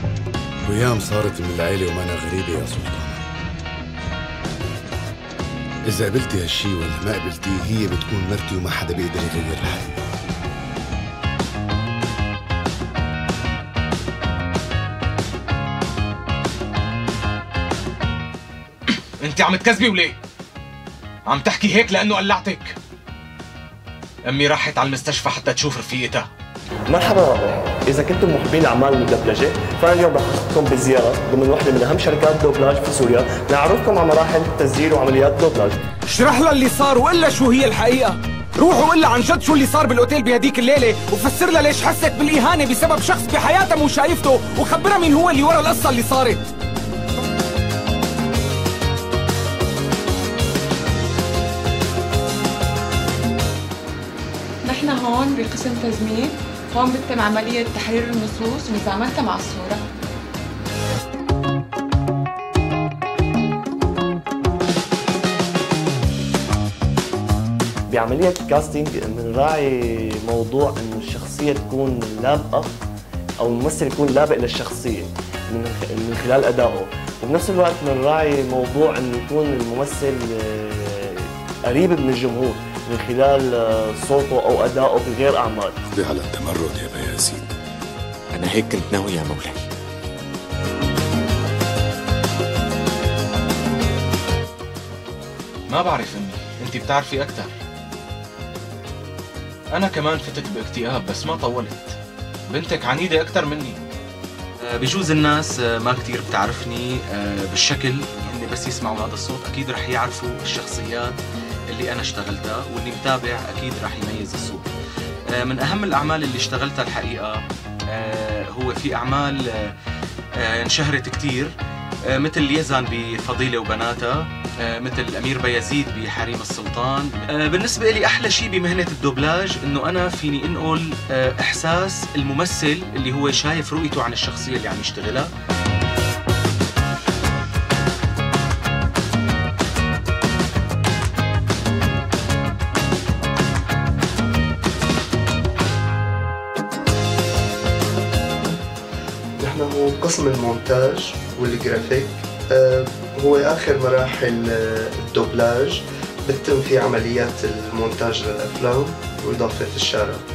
ويام صارت من العيلة وما أنا غريبة يا سلطانة. إذا قبلتي هالشي ولا ما قبلتيه هي بتكون مرتي وما حدا بيقدر يغير الحقيقة. انت عم تكذبي وليه؟ عم تحكي هيك لأنه قلعتك؟ أمي راحت على المستشفى حتى تشوف رفيقتها. مرحبا رابح، إذا كنتم محبين الأعمال المدبلجة فأنا اليوم رح أخذكم بزيارة ضمن وحدة من أهم شركات دوبلاج في سوريا لنعرفكم على مراحل تسجيل وعمليات دوبلاج. اشرح لها اللي صار وقلها شو هي الحقيقة. روح وقل لها عن جد شو اللي صار بالأوتيل بهديك الليلة، وفسر لها ليش حست بالإهانة بسبب شخص بحياتها مو شايفته، وخبرها مين هو اللي ورا القصة اللي صارت. نحن هون بقسم تزمين، هون بتتم عملية تحرير النصوص ومزامنتها مع الصورة. بعملية الكاستينج بنراعي موضوع إنه الشخصية تكون لابقة أو الممثل يكون لابق للشخصية من خلال أدائه، وبنفس الوقت بنراعي موضوع إنه يكون الممثل قريب من الجمهور من خلال صوته أو أدائه بغير أعمال. اقضي على التمرد يا بياسين. أنا هيك كنت ناوي يا مولاي. ما بعرف أمي، أنت بتعرفي أكثر. أنا كمان فتت باكتئاب بس ما طولت. بنتك عنيدة أكثر مني. بجوز الناس ما كتير بتعرفني بالشكل، هن بس يسمعوا هذا الصوت أكيد رح يعرفوا الشخصيات اللي أنا اشتغلتها، واللي متابع أكيد رح يميز الصوت. من أهم الأعمال اللي اشتغلتها الحقيقة هو في أعمال انشهرت كتير، مثل يزن بفضيلة وبناتها، مثل أمير بايزيد بحريم السلطان. بالنسبة لي أحلى شيء بمهنة الدوبلاج إنه أنا فيني أنقل إحساس الممثل اللي هو شايف رؤيته عن الشخصية اللي عم يشتغلها. نحن هو قسم المونتاج والجرافيك، هو آخر مراحل الدوبلاج، بتتم فيه عمليات المونتاج للأفلام وإضافة الشارع.